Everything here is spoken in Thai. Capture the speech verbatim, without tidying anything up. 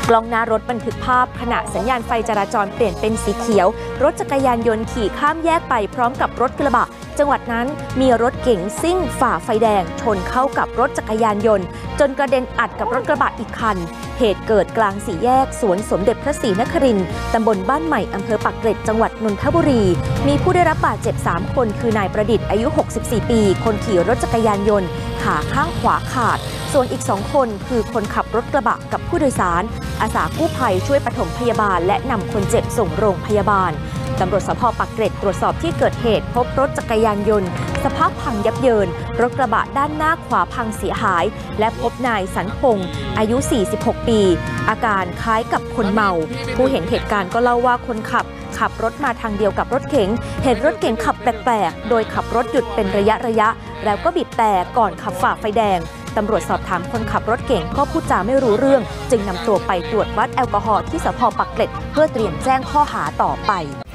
กล้องหน้ารถบันทึกภาพขณะสัญญาณไฟจราจรเปลี่ยนเป็นสีเขียวรถจักรยานยนต์ขี่ข้ามแยกไปพร้อมกับรถกระบะจังหวัดนั้นมีรถเก๋งซิ่งฝ่าไฟแดงชนเข้ากับรถจักรยานยนต์จนกระเด็นอัดกับรถกระบะอีกคันเหตุเกิดกลางสี่แยกสวนสมเด็จพระศรีนครินทร์ตำบลบ้านใหม่อำเภอปากเกร็ดจังหวัดนนทบุรีมีผู้ได้รับบาดเจ็บสามคนคือนายประดิษฐ์อายุหกสิบสี่ปีคนขี่รถจักรยานยนต์ขาข้างขวาขาดส่วนอีกสองคนคือคนขับรถกระบะกับผู้โดยสารอาสากู้ภัยช่วยปฐมพยาบาลและนำคนเจ็บส่งโรงพยาบาลตำรวจสภ.ปากเกร็ดตรวจสอบที่เกิดเหตุพบรถจักรยานยนต์สภาพพังยับเยินรถกระบะด้านหน้าขวาพังเสียหายและพบนายสันพงศ์อายุสี่สิบหกปีอาการคล้ายกับคนเมาผู้เห็นเหตุการณ์ก็เล่าว่าคนขับขับรถมาทางเดียวกับรถเก๋งเห็นรถเก๋งขับแปลกๆโดยขับรถหยุดเป็นระยะระยะแล้วก็บีบแต่ก่อนขับฝ่าไฟแดงตำรวจสอบถามคนขับรถเก๋งก็พูดจาไม่รู้เรื่องจึงนำตัวไปตรวจวัดแอลกอฮอล์ที่สภ.ปากเกร็ดเพื่อเตรียมแจ้งข้อหาต่อไป